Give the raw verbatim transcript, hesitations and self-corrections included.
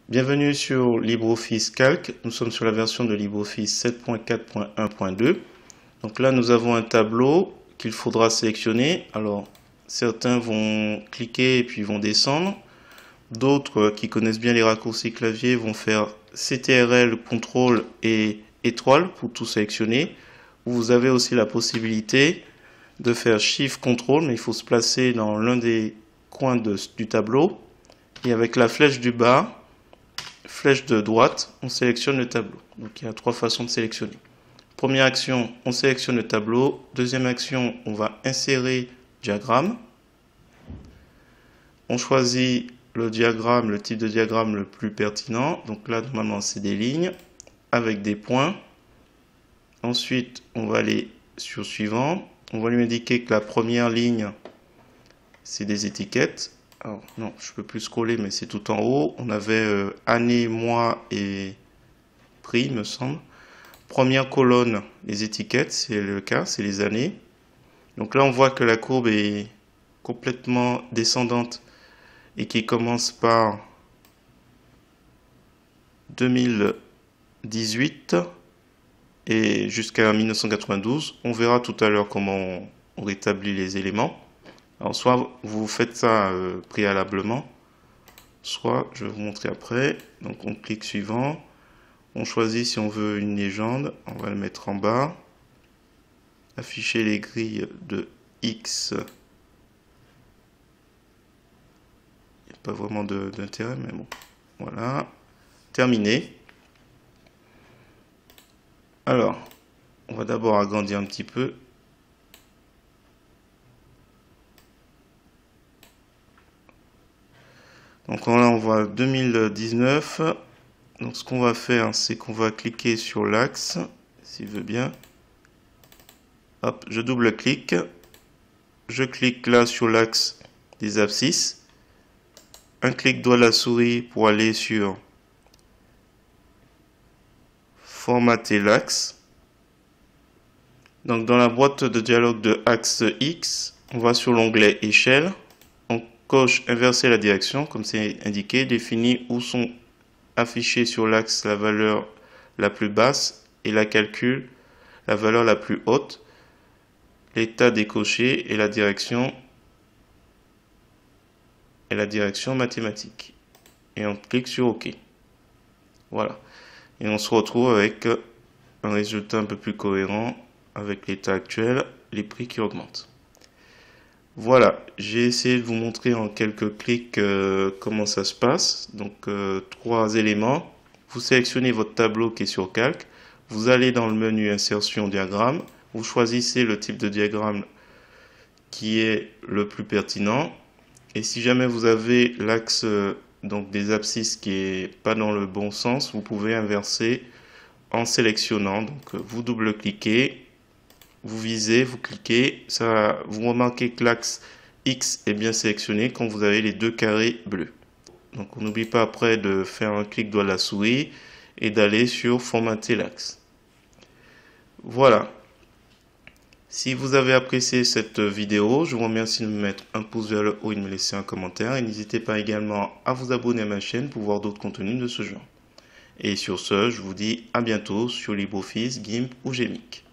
Bienvenue sur LibreOffice Calc. Nous sommes sur la version de LibreOffice sept point quatre point un point deux. Donc là, nous avons un tableau qu'il faudra sélectionner. Alors, certains vont cliquer et puis vont descendre. D'autres qui connaissent bien les raccourcis clavier vont faire C T R L, contrôle et étoile pour tout sélectionner. Vous avez aussi la possibilité de faire Shift, contrôle, mais il faut se placer dans l'un des coins de, du tableau. Et avec la flèche du bas, flèche de droite, on sélectionne le tableau. Donc il y a trois façons de sélectionner. Première action, on sélectionne le tableau. Deuxième action, on va insérer diagramme. On choisit le diagramme, le type de diagramme le plus pertinent. Donc là, normalement, c'est des lignes avec des points. Ensuite, on va aller sur suivant. On va lui indiquer que la première ligne, c'est des étiquettes. Alors, non, je peux plus scroller, mais c'est tout en haut. On avait euh, année, mois et prix, me semble. Première colonne, les étiquettes, c'est le cas, c'est les années. Donc là, on voit que la courbe est complètement descendante et qui commence par deux mille dix-huit et jusqu'à mille neuf cent quatre-vingt-douze. On verra tout à l'heure comment on, on rétablit les éléments. Alors, soit vous faites ça euh, préalablement, soit je vais vous montrer après. Donc, on clique suivant. On choisit si on veut une légende. On va le mettre en bas. Afficher les grilles de X. Il n'y a pas vraiment d'intérêt, mais bon. Voilà. Terminé. Alors, on va d'abord agrandir un petit peu. Donc là, on voit deux mille dix-neuf. Donc ce qu'on va faire, c'est qu'on va cliquer sur l'axe, s'il veut bien. Hop, je double-clique. Je clique là sur l'axe des abscisses. Un clic droit de la souris pour aller sur formater l'axe. Donc dans la boîte de dialogue de axe X, on va sur l'onglet échelle. On coche inverser la direction, comme c'est indiqué, définit où sont affichées sur l'axe la valeur la plus basse et la calcule la valeur la plus haute, l'état décoché et la direction et la direction mathématique. Et on clique sur OK. Voilà. Et on se retrouve avec un résultat un peu plus cohérent avec l'état actuel, les prix qui augmentent. Voilà, j'ai essayé de vous montrer en quelques clics euh, comment ça se passe. Donc, euh, trois éléments. Vous sélectionnez votre tableau qui est sur Calc. Vous allez dans le menu Insertion diagramme. Vous choisissez le type de diagramme qui est le plus pertinent. Et si jamais vous avez l'axe euh, donc des abscisses qui est pas dans le bon sens, vous pouvez inverser en sélectionnant. Donc, euh, vous double-cliquez. Vous visez, vous cliquez, ça, vous remarquez que l'axe X est bien sélectionné quand vous avez les deux carrés bleus. Donc on n'oublie pas après de faire un clic droit de la souris et d'aller sur formater l'axe. Voilà. Si vous avez apprécié cette vidéo, je vous remercie de me mettre un pouce vers le haut et de me laisser un commentaire. Et n'hésitez pas également à vous abonner à ma chaîne pour voir d'autres contenus de ce genre. Et sur ce, je vous dis à bientôt sur LibreOffice, GIMP ou Gmic.